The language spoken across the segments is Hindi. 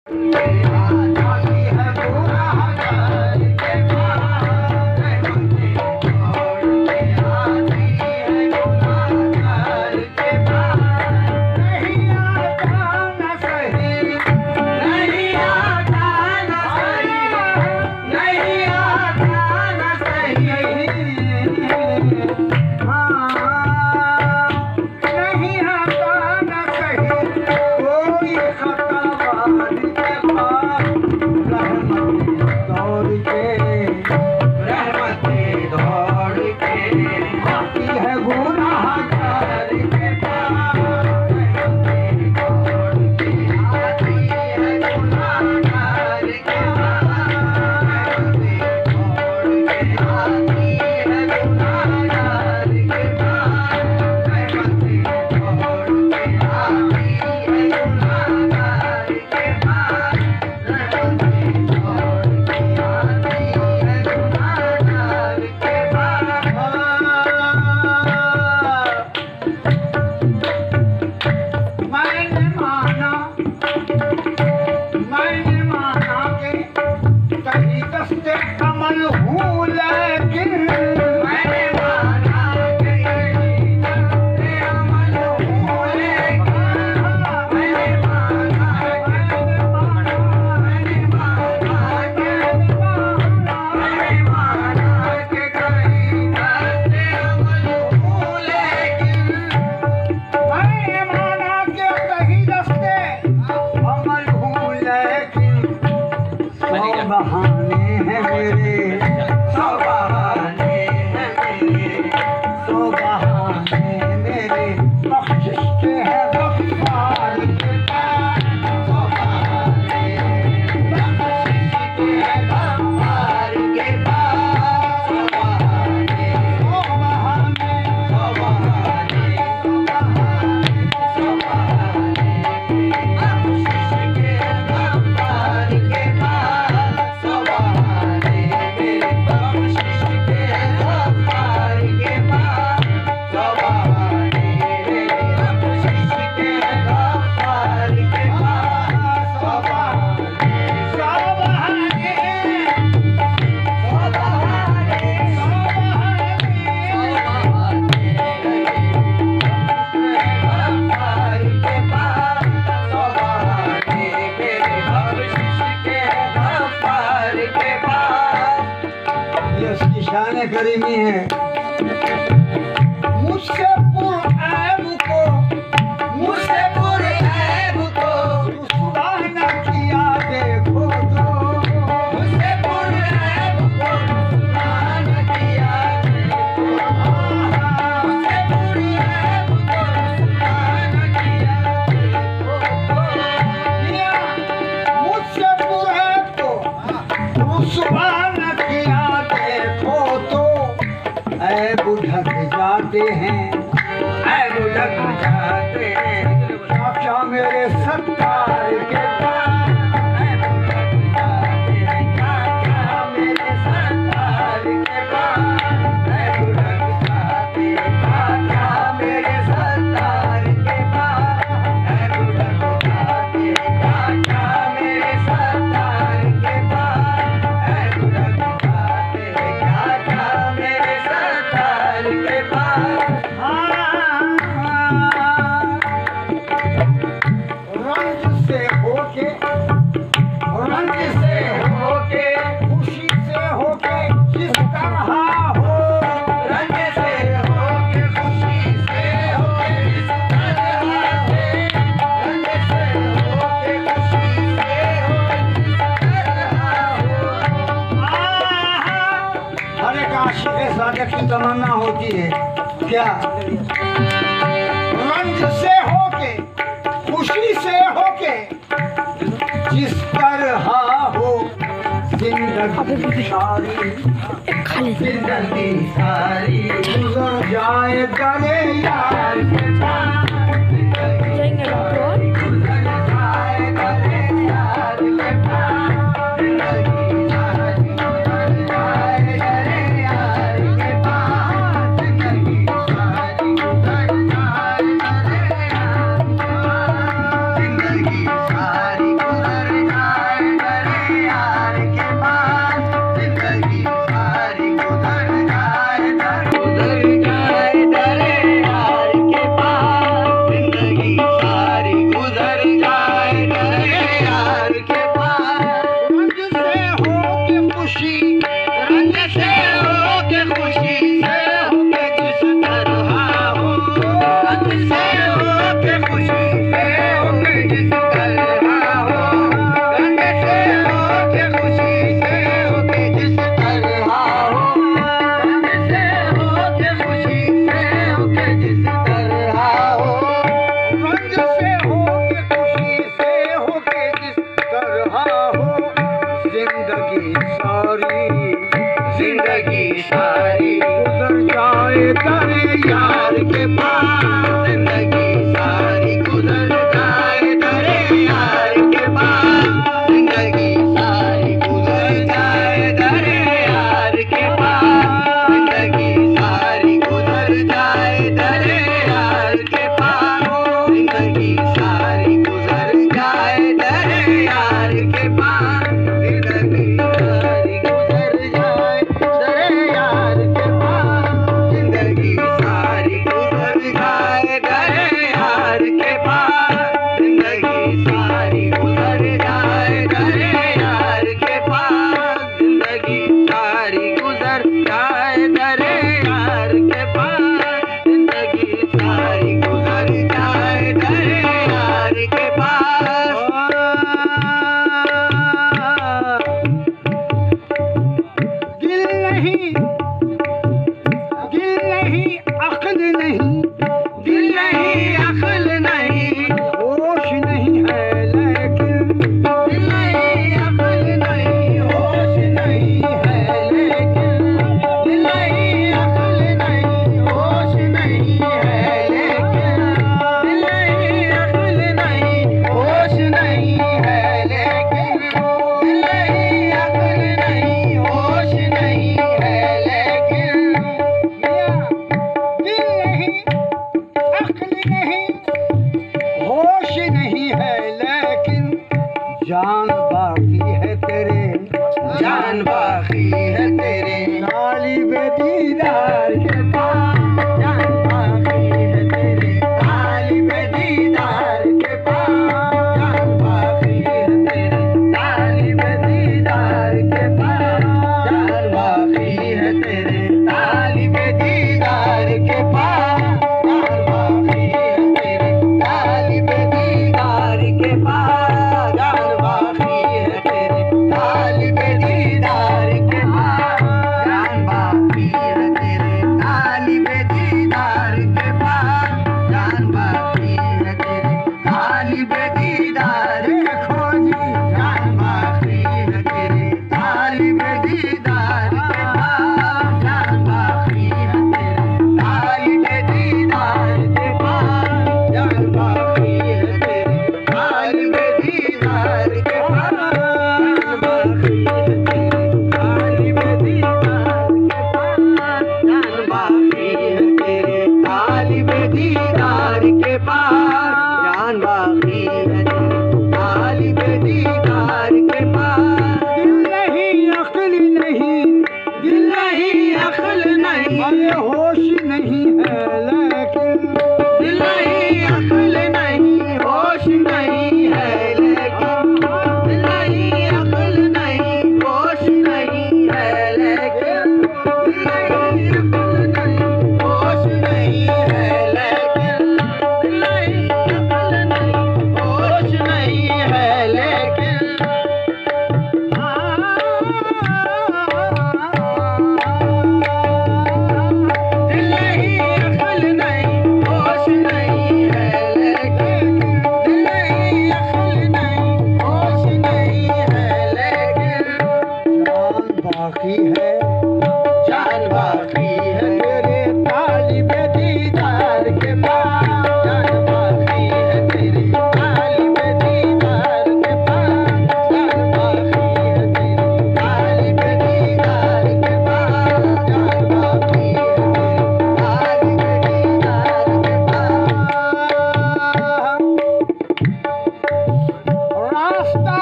करीमी है मुझसे पुरऐब को रुसवा न किया देखो तो मुझसे पुरऐब को रुसवा न किया देखो मुझसे पुरऐब को रुसवा न किया देखो मुझसे पुरऐब को रुसवा न किया देखो तो ऐब ढक जाते हैं, ऐब ढक जाते हैं क्या मेरे सरकार के पास ऐब ढक जाते हैं क्या मेरे सरकार के पास ऐब ढक जाते हैं क्या मेरे सरकार के पास ऐब ढक जाते हैं क्या मेरे सरकार के पास ऐब ढक जाते हैं क्या मेरे सरकार के पास। रंज से होके खुशी से होके जिस तरह हो रंज से होके खुशी से होके जिस तरह हो रंज से होके खुशी से होके जिस तरह हो। हर एक आशिक़ सादिक़ की तमन्ना होती है क्या रंज से होके खुशी से होके जिस तरह हो जिंदगी सारी गुजर जाए गले यार के पास गुजर जाए गले यार के पास जिंदगी सारी गुजर जाए गले यार के पास जिंदगी सारी गुजर जाए गले यार जिंदगी सारी गुजर जाए तरह हो जिंदगी सारी गुजर जाए तेरे यार के पास, जिंदगी सारी गुजर जाए तेरे यार के पास, जिंदगी सारी गुजर जाए तेरे यार के पास, जिंदगी सारी गुजर जाए तेरे यार के पास, जिंदगी सारी गुजर जाए तेरे यार के पास, जिंदगी सारी गुजर जाए तेरे यार के पास, जिंदगी सारी गुजर जाए तेरे यार के पास, जिंदगी सारी गुजर जाए तेरे यार के पास, जिंदगी सारी गुजर जाए तेरे यार के पास, जिंदगी सारी गुजर जाए तेरे यार के पास। दिल नहीं अक्ल नहीं, दिल नहीं अक्ल नहीं, होश नहीं है लेकिन, दिल नहीं अक्ल नहीं, होश नहीं है लेकिन, दिल नहीं अक्ल नहीं, होश नहीं है लेकिन, दिल नहीं अक्ल नहीं, होश नहीं है लेकिन, दिल नहीं अक्ल नहीं, होश नहीं है लेकिन, दिल नहीं अक्ल नहीं होश नहीं है लेकिन, जान बाकी है तेरे, जान बाकी है तेरे तालिब दीदार के पास, जान बाकी है तेरे तालिब दीदार के पास, जान बाकी है तेरे तालिब दीदार के पास, जान बाकी है तेरे तालिब दीदार के पास, जान बाकी है तेरे तालिब दीदार के पास, जान बाकी है तेरे तालिब दीदार के पास, जान बाकी है तेरे तालिब दीदार के पास, जान बाकी है तेरे तालिब दीदार देखो जी, जान बाकी है तेरे तालिब दीदार के पास, जान बाकी है तेरे तालिब दीदार के पास, जान बाकी है तेरे तालिब दीदार के पास, जान बाकी है तेरे तालिब दीदार के पास, जान बाकी है तेरे तालिब दीदार के पास, जान बाकी है तेरे तालिब दीदार के पास। दिल नहीं अक्ल नहीं, दिल नहीं अक्ल नहीं, अरे होश नहीं है लेकिन, दिल नहीं अक्ल नहीं, होश नहीं है लेकिन, दिल नहीं अक्ल नहीं, होश नहीं है लेकिन, दिल नहीं अक्ल नहीं, होश नहीं है लेकिन, दिल नहीं अक्ल नहीं, होश नहीं है लेकिन, दिल नहीं अक्ल नहीं, होश नहीं है लेकिन, दिल नहीं अक्ल नहीं, होश नहीं है लेकिन, जान बाकी है जान बाकी है तेरे तालिब दीदार के पास, जान बाकी है तेरे तालिब दीदार के पास, जान बाकी है तेरे तालिब दीदार के पास, जान बाकी है तेरे तालिब दीदार के पास। रास्ता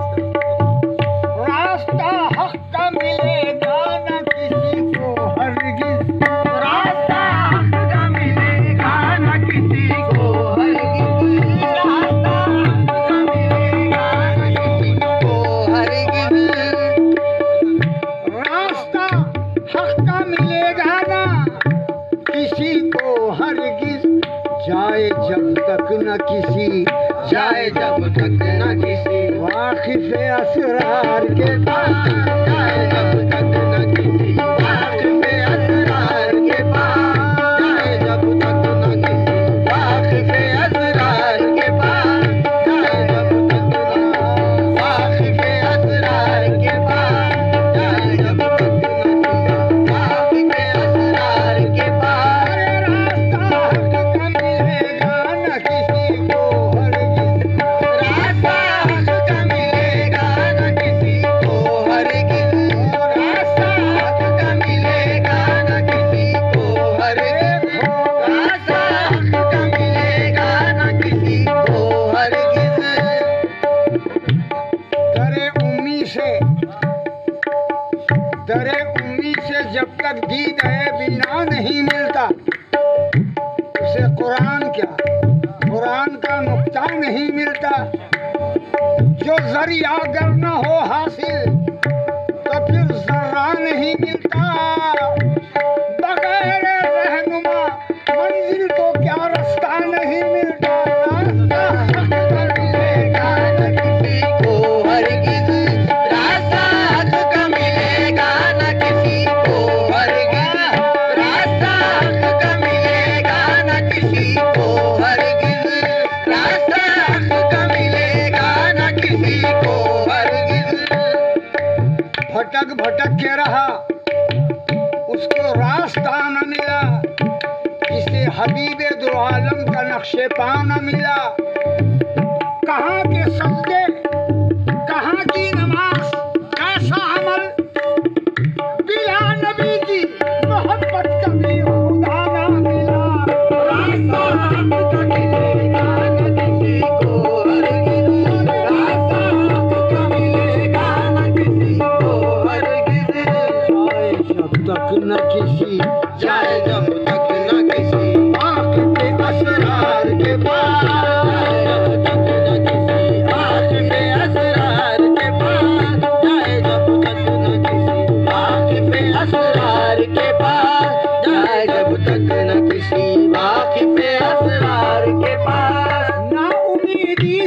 रास्ता हक का मिलेगा न किसी को हरगिज, रास्ता हक का मिलेगा न किसी को हरगिज, रास्ता हक का मिलेगा न किसी को हरगिज, रास्ता हक का मिलेगा ना किसी को हरगिज, जाए जब तक न किसी, जाए जब तक न किसी वाकिफ असरार के पास, जाए जब तक न किसी वाकिफ असरार के पास, जाए जब तक न किसी वाकिफ असरार के पास, जाए जब तक न से दरे उम्मीद से जब तक दीद है बिना नहीं मिलता, उसे कुरान क्या कुरान का नुक्ता नहीं मिलता। जो जरिया अगर न हो हासिल तो फिर जर्रा नहीं मिलता। बगैर रहनुमा मंजिल तो क्या रास्ता नहीं मिलता। रास्ता मिलेगा न किसी को हरगिज़, रास्ता हक का मिलेगा न किसी को हरगिज़, रास्ता हक का मिलेगा न किसी को हरगिज़, रास्ता हक का मिलेगा न किसी को हरगिज़। भटक भटक के रहा उसको रास्ता न मिला, जिसे हबीबे दो आलम का नक्शे पा न मिला। कहाँ के सजदे कहाँ की नमाज कैसा अमल, बिला नबी की मोहब्बत कभी खुदा न मिला। रास्ता हक का मिलेगा न किसी को हरगिज़, रास्ता हक का मिलेगा न किसी को हरगिज़। जब तक न किसी जाए जब तक न किसी आँख पे असरार के पास, जब तक न किसी आँख पे असरार के पास, जाए जब तक न किसी आँख पे असरार के पास, जाए जब तक न किसी आँख पे असरार के पास। ना उम्मीदी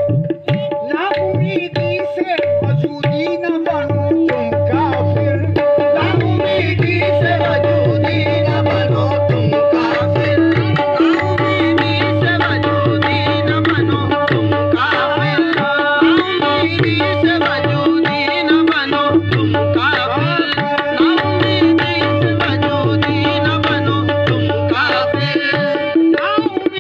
से वजूदी न बनो तुम काफिर। ना उम्मीदी से वजूदी न बनो तुम काफिर, ना उम्मीदी से वजूदी न बनो तुम काफिर, ना उम्मीदी से वजूदी न बनो तुम काफिर, ना उम्मीदी से वजूदी न बनो तुम काफिर। ना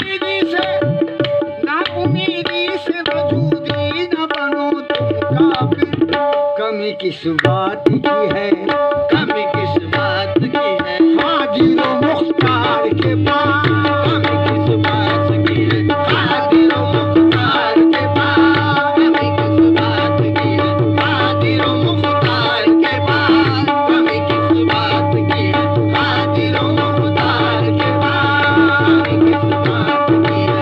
उम्मीदी से वजूदी न बनो तुम काफिर। कमी किस बात की है, कमी किस बात की है, हाजिर व मुख्तार के पास। कमी किस बात की है, हाजिर व मुख्तार के पास, कमी किस बात की है, हाजिर व मुख्तार के पास, कमी किस बात की है, हाजिर व मुख्तार के पास, कमी किस बात की है,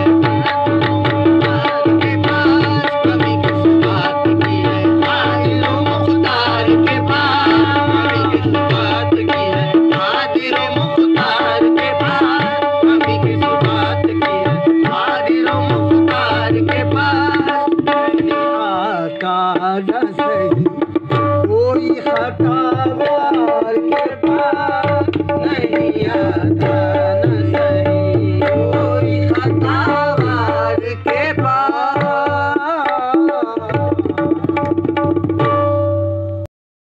कमी किस बात की है, हाजिर व मुख्तार के पास, कमी किस बात की है, हाजिर व मुख्तार के पास, कमी किस बात की है, हाजिर व मुख्तार के पास। आता न सही कोई खतावार के पास, नहीं आता